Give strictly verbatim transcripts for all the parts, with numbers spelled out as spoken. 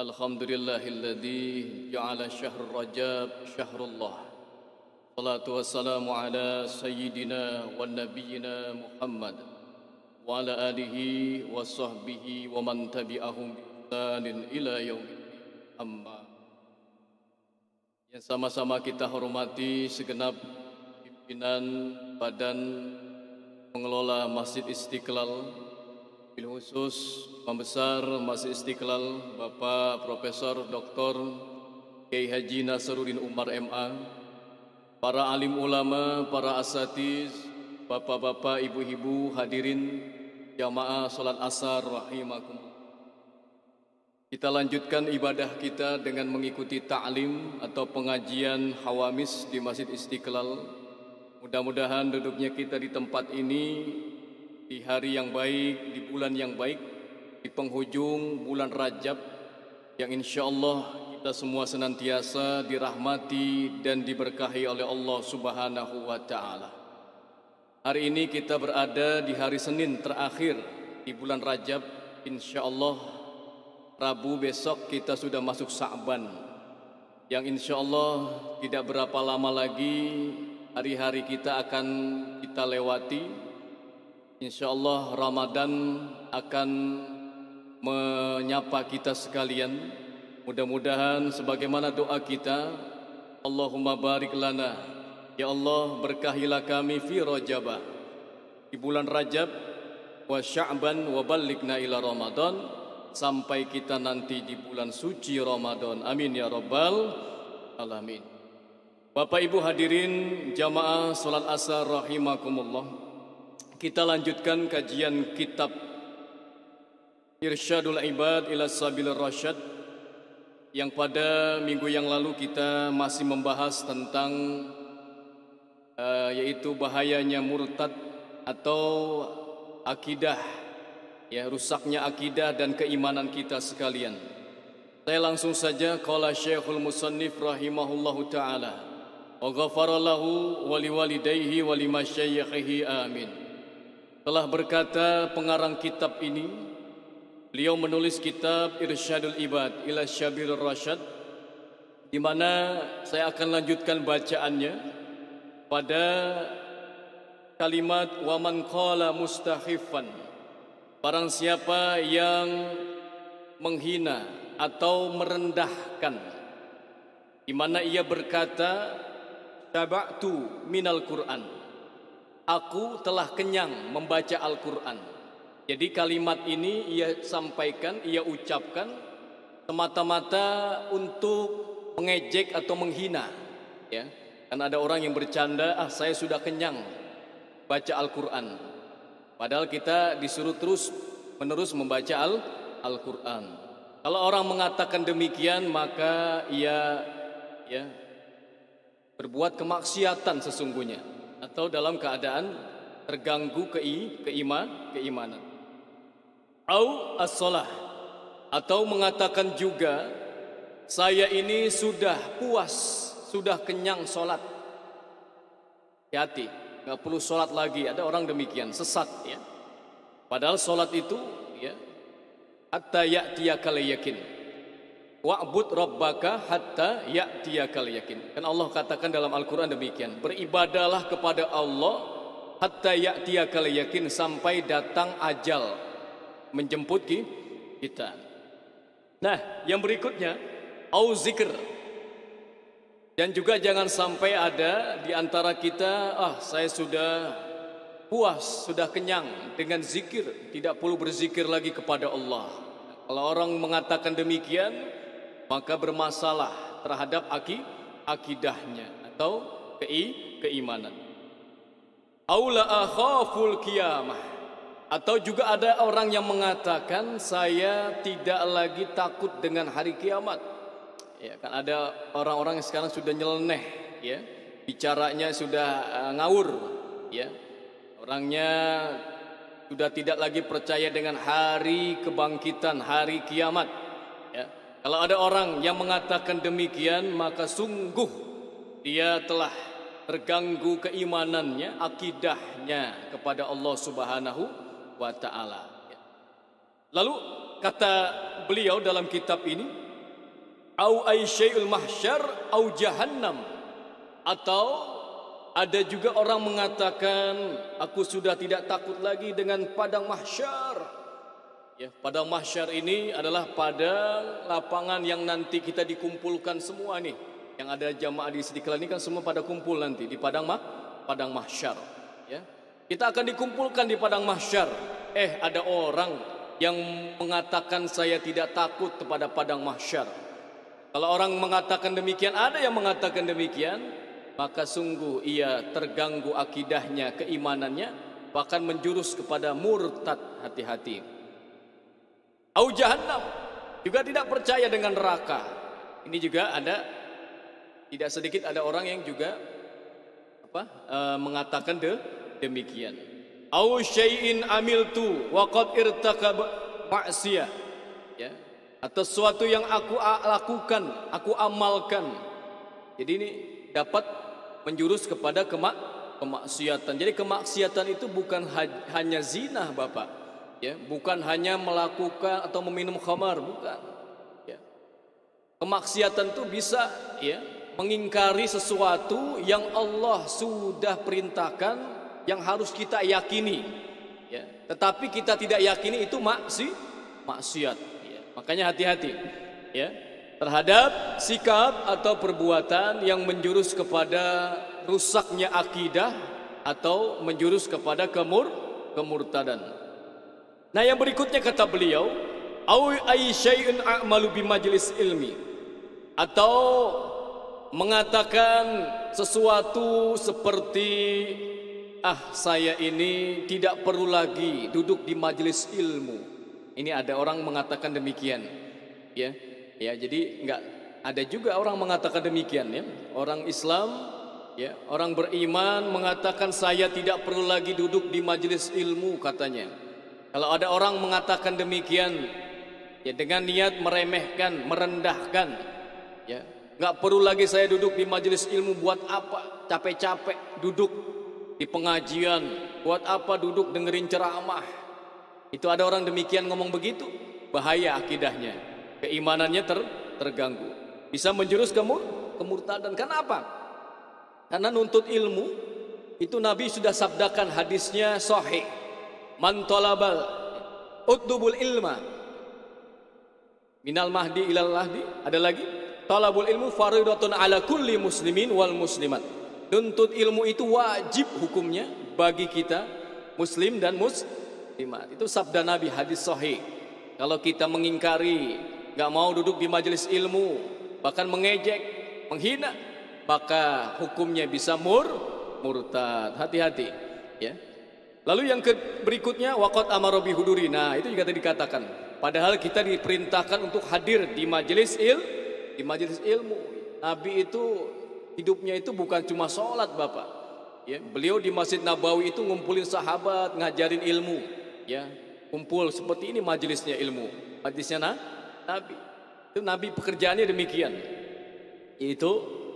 Alhamdulillahilladzi ja'ala syahr Rajab syahrullah. Salatu wassalamu ala sayyidina wa nabiyyina Muhammad wa ala alihi wa sahbihi wa man tabi'ahum bi ihsanin ila yaumiddin. Amma. Yang sama-sama kita hormati segenap pimpinan Badan Pengelola Masjid Istiqlal, bil khusus Pembesar Masjid Istiqlal Bapak Profesor Doktor Kiai Haji Nasaruddin Umar M A, para alim ulama, para asatiz, bapak-bapak, ibu-ibu, hadirin jamaah salat asar rahimakum. Kita lanjutkan ibadah kita dengan mengikuti ta'lim atau pengajian hawamis di Masjid Istiqlal. Mudah-mudahan duduknya kita di tempat ini di hari yang baik, di bulan yang baik, di penghujung bulan Rajab yang insya Allah kita semua senantiasa dirahmati dan diberkahi oleh Allah Subhanahu wa Ta'ala. Hari ini kita berada di hari Senin terakhir di bulan Rajab. Insya Allah Rabu besok kita sudah masuk Sa'ban, yang insya Allah tidak berapa lama lagi hari-hari kita akan kita lewati. Insya Allah Ramadan akan menyapa kita sekalian. Mudah-mudahan sebagaimana doa kita, Allahumma barik lana, ya Allah berkahilah kami fi Rajabah, di bulan Rajab, wa Sya'ban wa ballighna ila Ramadan, sampai kita nanti di bulan suci Ramadan. Amin ya rabbal alamin. Bapak Ibu hadirin jamaah salat asar rahimakumullah. Kita lanjutkan kajian kitab Irsyadul Ibad ila Sabilir Rasyad, yang pada minggu yang lalu kita masih membahas tentang uh, yaitu bahayanya murtad atau akidah, ya, rusaknya akidah dan keimanan kita sekalian. Saya langsung saja, qala Syekhul Musannif rahimahullahu taala wa ghafara lahu wa liwalidayhi wa limasyayikhihi amin. Telah berkata pengarang kitab ini, beliau menulis kitab Irsyadul Ibad ila Sabilir Rasyad, di mana saya akan lanjutkan bacaannya pada kalimat wa man qala mustakhifan. Barang siapa yang menghina atau merendahkan, di mana ia berkata taba'tu minal Qur'an, aku telah kenyang membaca Al-Quran. Jadi kalimat ini ia sampaikan, ia ucapkan semata-mata untuk mengejek atau menghina, ya. Kan ada orang yang bercanda, ah saya sudah kenyang baca Al-Quran, padahal kita disuruh terus menerus membaca Al- Al-Quran. Kalau orang mengatakan demikian, maka ia ya berbuat kemaksiatan sesungguhnya, atau dalam keadaan terganggu kei, keima, keimanan. Au as-salah, atau mengatakan juga saya ini sudah puas, sudah kenyang sholat. Hati-hati, nggak perlu sholat lagi. Ada orang demikian, sesat, ya. Padahal sholat itu, ya, hatta ya'tiyakal yakin, wa'bud rabbaka hatta ya'tiyakal yakin. Kan Allah katakan dalam Al-Quran demikian, beribadahlah kepada Allah hatta ya'tiyakal yakin, sampai datang ajal menjemput kita. Nah, yang berikutnya au zikr. Dan juga jangan sampai ada di antara kita, ah saya sudah puas, sudah kenyang dengan zikir, tidak perlu berzikir lagi kepada Allah. Kalau orang mengatakan demikian, maka bermasalah terhadap aki, akidahnya atau kei, keimanan. Aula akhaful qiyamah, atau juga ada orang yang mengatakan saya tidak lagi takut dengan hari kiamat. Ya, kan ada orang-orang yang sekarang sudah nyeleneh, ya, bicaranya sudah uh, ngawur, ya. Orangnya sudah tidak lagi percaya dengan hari kebangkitan, hari kiamat, ya. Kalau ada orang yang mengatakan demikian, maka sungguh dia telah terganggu keimanannya, akidahnya kepada Allah Subhanahu wa Ta'ala. Lalu kata beliau dalam kitab ini, au ay syai'ul mahsyar au jahannam, atau ada juga orang mengatakan aku sudah tidak takut lagi dengan padang mahsyar. Ya, padang mahsyar ini adalah padang lapangan yang nanti kita dikumpulkan semua nih. Yang ada jamaah di Istiqlal ini kan semua pada kumpul nanti di padang mah padang mahsyar. Ya, kita akan dikumpulkan di padang mahsyar. Eh, ada orang yang mengatakan saya tidak takut kepada padang mahsyar. Kalau orang mengatakan demikian, ada yang mengatakan demikian, maka sungguh ia terganggu akidahnya, keimanannya, bahkan menjurus kepada murtad. Hati-hati. Au jahannam, juga tidak percaya dengan neraka. Ini juga ada, tidak sedikit ada orang yang juga apa e, mengatakan de, demikian. Au syai'in amiltu wa qad irtakab ma'siyah, ya, atau sesuatu yang aku lakukan, aku amalkan. Jadi ini dapat menjurus kepada kemak kemaksiatan. Jadi kemaksiatan itu bukan ha- hanya zina, Bapak. Ya, bukan hanya melakukan atau meminum khamar, bukan. Ya. Kemaksiatan itu bisa, ya, mengingkari sesuatu yang Allah sudah perintahkan, yang harus kita yakini. Ya. Tetapi kita tidak yakini itu maksi, maksiat. Ya. Makanya hati-hati, ya, terhadap sikap atau perbuatan yang menjurus kepada rusaknya akidah atau menjurus kepada kemur kemurtadan. Nah, yang berikutnya kata beliau, au ay syai'un a'malu bi majlis ilmi, atau mengatakan sesuatu seperti ah saya ini tidak perlu lagi duduk di majelis ilmu. Ini ada orang mengatakan demikian, ya. Ya, jadi enggak ada juga orang mengatakan demikian, ya. Orang Islam, ya, orang beriman mengatakan saya tidak perlu lagi duduk di majelis ilmu katanya. Kalau ada orang mengatakan demikian, ya, dengan niat meremehkan, merendahkan, ya, nggak perlu lagi saya duduk di majelis ilmu, buat apa? Capek-capek duduk di pengajian, buat apa duduk dengerin ceramah? Itu ada orang demikian ngomong begitu, bahaya akidahnya, keimanannya ter, terganggu, bisa menjurus ke mur, kemurtadan. Kenapa? Karena nuntut ilmu itu Nabi sudah sabdakan, hadisnya sahih. Man talabal utdubul ilma minal mahdi ilal lahdi. Ada lagi, talabul ilmu faridatun ala kulli muslimin wal muslimat. Nuntut ilmu itu wajib hukumnya bagi kita muslim dan muslimat. Itu sabda Nabi, hadis sahih. Kalau kita mengingkari, gak mau duduk di majelis ilmu, bahkan mengejek, menghina, maka hukumnya bisa mur murtad. Hati-hati, ya. Lalu yang ke berikutnya, waqad amara bi huduri. Nah, itu juga tadi dikatakan. Padahal kita diperintahkan untuk hadir di majelis il, di majelis ilmu. Nabi itu hidupnya itu bukan cuma sholat, Bapak. Ya, beliau di Masjid Nabawi itu ngumpulin sahabat, ngajarin ilmu. Ya, kumpul seperti ini majelisnya ilmu. Majelisnya nah, Nabi. Itu Nabi pekerjaannya demikian. Itu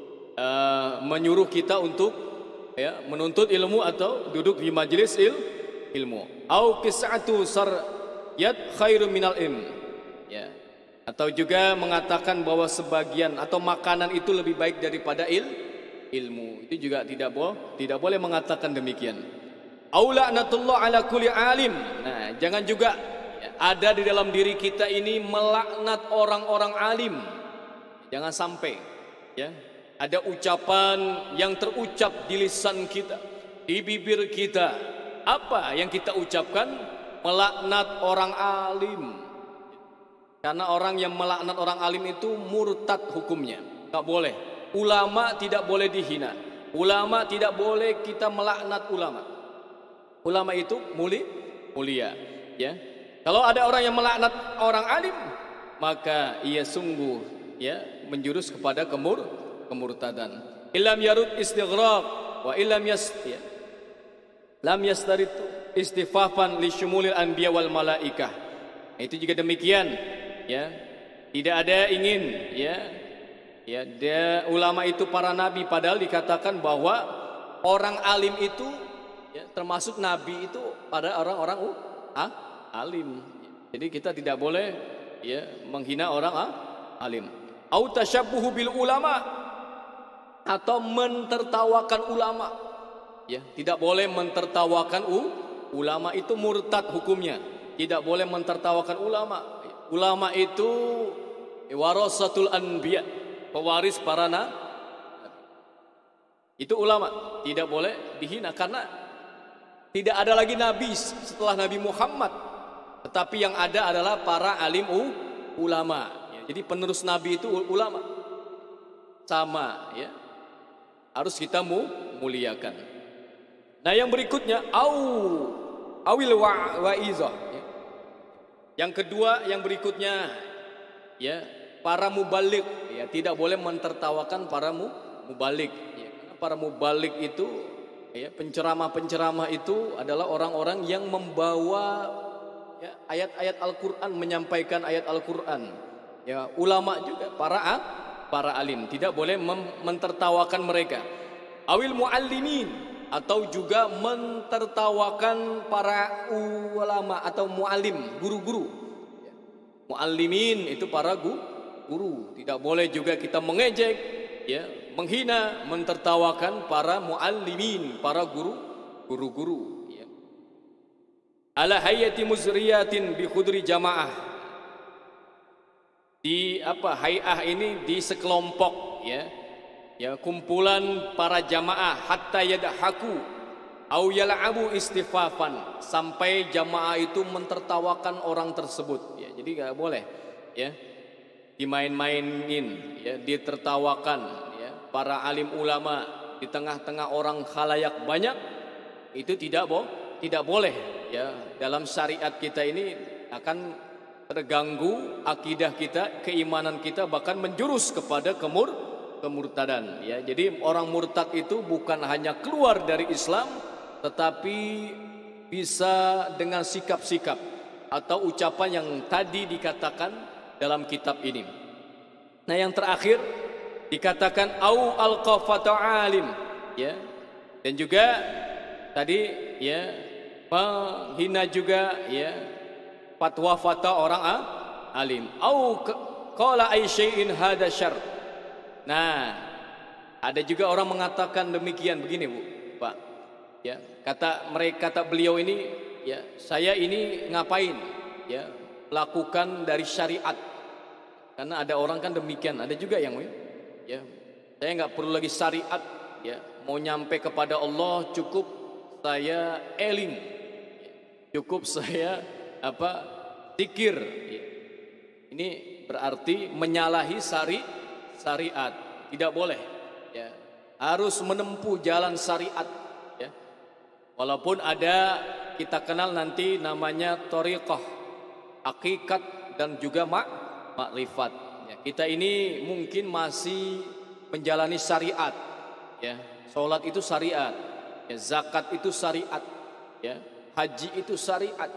uh, menyuruh kita untuk, ya, menuntut ilmu atau duduk di majelis il, ilmu. Au qis'atu saryat khairum minal ilm, ya. Atau juga mengatakan bahwa sebagian atau makanan itu lebih baik daripada il, ilmu. Itu juga tidak boleh, tidak boleh mengatakan demikian. Au la'natullah ala kulli alim. Nah, jangan juga, ya, ada di dalam diri kita ini melaknat orang-orang alim. Jangan sampai, ya, ada ucapan yang terucap di lisan kita, di bibir kita. Apa yang kita ucapkan? Melaknat orang alim. Karena orang yang melaknat orang alim itu murtad hukumnya. Tak boleh. Ulama tidak boleh dihina. Ulama tidak boleh kita melaknat ulama. Ulama itu muli, mulia. Ya. Kalau ada orang yang melaknat orang alim, maka ia sungguh, ya, menjurus kepada kemur kemurtadan. Illam yarud istighraq wa illam yas, ya, lam yastarid istifafan li syumulil anbiya wal malaikah. Itu juga demikian, ya. Tidak ada ingin, ya, ya, dia ulama itu para nabi, padahal dikatakan bahwa orang alim itu, ya, termasuk nabi itu pada orang-orang uh, ah, alim. Jadi kita tidak boleh, ya, menghina orang ah, alim. au tasyabbuhu bil ulama, atau mentertawakan ulama. Ya, tidak boleh mentertawakan u, ulama, itu murtad hukumnya. Tidak boleh mentertawakan ulama. Ulama itu warasatul anbiya, pewaris para nabi. Itu ulama, tidak boleh dihina karena tidak ada lagi nabi setelah Nabi Muhammad. Tetapi yang ada adalah para alim u, ulama. Ya, jadi penerus nabi itu ulama. Sama, ya. Harus kita mu, muliakan. Nah, yang berikutnya au awil wa waizah. Ya. Yang kedua, yang berikutnya, ya, para mubalik, ya, tidak boleh mentertawakan para mu, mubalik. Ya. Para mubalik itu, ya, penceramah-penceramah itu adalah orang-orang yang membawa, ya, ayat-ayat Al-Quran, menyampaikan ayat Al-Quran. Ya, ulama juga, para para alim, tidak boleh mentertawakan mereka. Awil muallimin, atau juga mentertawakan para ulama atau muallim, guru-guru. Ya. Muallimin itu para guru. Tidak boleh juga kita mengejek, ya, menghina, mentertawakan para muallimin, para guru, guru-guru. Ya. Ala hayati muzriyatin bi khudri jamaah. Di apa, hayah ini di sekelompok, ya. Ya, kumpulan para jamaah, hatta yadhaku au yal'abu istifafan, sampai jamaah itu mentertawakan orang tersebut. Ya, jadi enggak boleh, ya, dimain-mainin, ya, ditertawakan, ya, para alim ulama di tengah-tengah orang khalayak banyak, itu tidak bo tidak boleh, ya. Dalam syariat kita ini akan terganggu akidah kita, keimanan kita, bahkan menjurus kepada kemur kemurtadan, ya. Jadi orang murtad itu bukan hanya keluar dari Islam, tetapi bisa dengan sikap-sikap atau ucapan yang tadi dikatakan dalam kitab ini. Nah, yang terakhir dikatakan au alqafata alim, ya. Dan juga tadi, ya, menghina juga, ya, fatwa-fatwa orang alim. Au qala ay syai'in hada syarr. Nah, ada juga orang mengatakan demikian, begini, Bu, Pak. Ya, kata mereka, kata beliau ini, ya, saya ini ngapain? Ya, lakukan dari syariat. Karena ada orang kan demikian, ada juga yang, ya, saya nggak perlu lagi syariat, ya, mau nyampe kepada Allah cukup saya eling, cukup saya apa, zikir. Ya. Ini berarti menyalahi syari syariat. Tidak boleh, ya. Harus menempuh jalan syariat, ya. Walaupun ada, kita kenal nanti namanya thariqah, hakikat, dan juga mak makrifat. Ya, kita ini mungkin masih menjalani syariat, ya. Salat itu syariat, ya. Zakat itu syariat, ya. Haji itu syariat.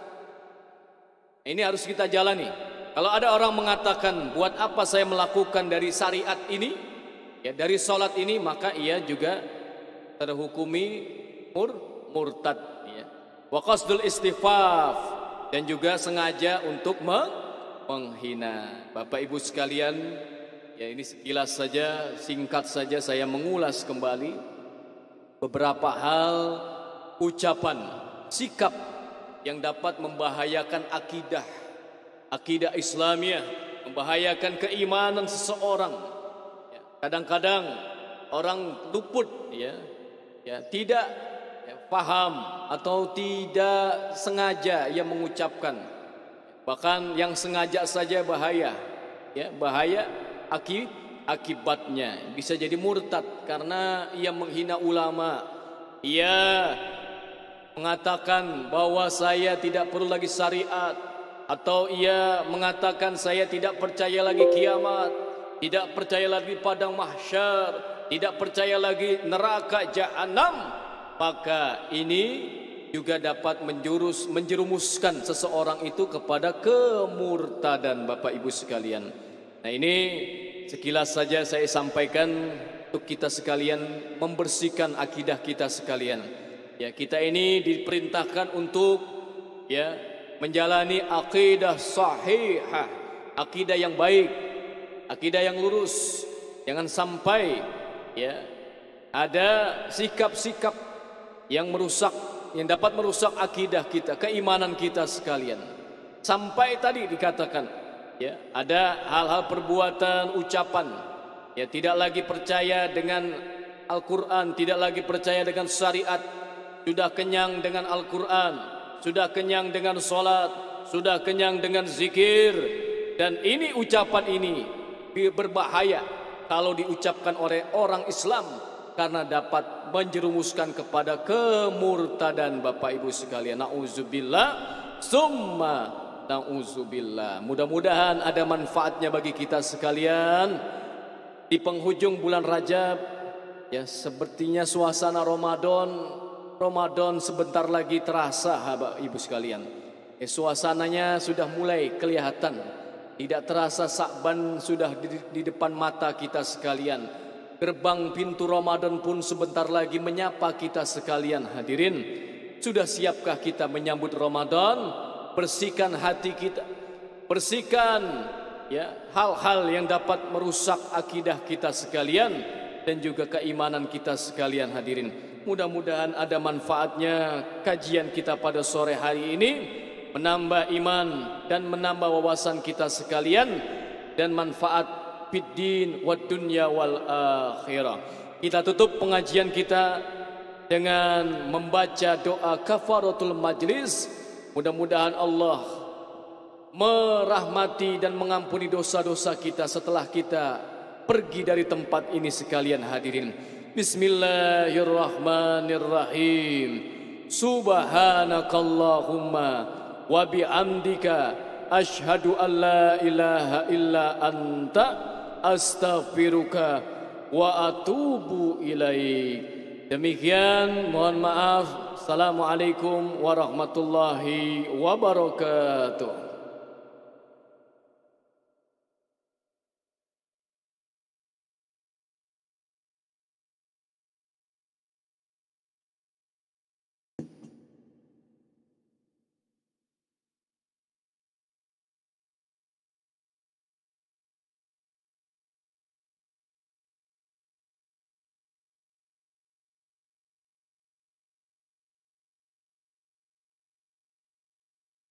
Ini harus kita jalani. Kalau ada orang mengatakan, buat apa saya melakukan dari syariat ini, ya, dari salat ini, maka ia juga terhukumi mur murtad, ya. Wa qasdul istifaf, dan juga sengaja untuk menghina. Bapak Ibu sekalian, ya, ini sekilas saja, singkat saja saya mengulas kembali beberapa hal, ucapan, sikap yang dapat membahayakan akidah akidah Islamiyah, membahayakan keimanan seseorang. Ya, kadang-kadang orang luput, ya, ya, tidak, ya, paham atau tidak sengaja ia mengucapkan. Bahkan yang sengaja saja bahaya, ya, bahaya aki, akibatnya bisa jadi murtad karena ia menghina ulama. Ia mengatakan bahwa saya tidak perlu lagi syariat, atau ia mengatakan saya tidak percaya lagi kiamat, tidak percaya lagi padang mahsyar, tidak percaya lagi neraka jahanam, maka ini juga dapat menjurus menjerumuskan seseorang itu kepada kemurtadan, Bapak Ibu sekalian. Nah, ini sekilas saja saya sampaikan untuk kita sekalian membersihkan akidah kita sekalian. Ya, kita ini diperintahkan untuk, ya, menjalani akidah sahihah, akidah yang baik, akidah yang lurus. Jangan sampai ya ada sikap-sikap yang merusak, yang dapat merusak akidah kita, keimanan kita sekalian. Sampai tadi dikatakan ya ada hal-hal perbuatan, ucapan ya tidak lagi percaya dengan Al-Quran, tidak lagi percaya dengan syariat, sudah kenyang dengan Al-Quran, sudah kenyang dengan sholat, sudah kenyang dengan zikir. Dan ini ucapan ini berbahaya kalau diucapkan oleh orang Islam, karena dapat menjerumuskan kepada kemurtadan. Bapak Ibu sekalian, na'udzubillah summa na'udzubillah. Mudah-mudahan ada manfaatnya bagi kita sekalian. Di penghujung bulan Rajab ya, sepertinya suasana Ramadan Ramadan sebentar lagi terasa, Bapak Ibu sekalian. Eh, suasananya sudah mulai kelihatan. Tidak terasa Sa'ban sudah di, di depan mata kita sekalian. Gerbang pintu Ramadan pun sebentar lagi menyapa kita sekalian. Hadirin, sudah siapkah kita menyambut Ramadan? Bersihkan hati kita, bersihkan ya hal-hal yang dapat merusak akidah kita sekalian dan juga keimanan kita sekalian. Hadirin, mudah-mudahan ada manfaatnya kajian kita pada sore hari ini, menambah iman dan menambah wawasan kita sekalian, dan manfaat fiddin wad dunya wal akhirah. Kita tutup pengajian kita dengan membaca doa kafaratul majlis. Mudah-mudahan Allah merahmati dan mengampuni dosa-dosa kita setelah kita pergi dari tempat ini sekalian. Hadirin, bismillahirrahmanirrahim. Subhanakallahumma wa bihamdika asyhadu an la ilaha illa anta astaghfiruka wa atubu ilaik. Demikian, mohon maaf. Assalamualaikum warahmatullahi wabarakatuh.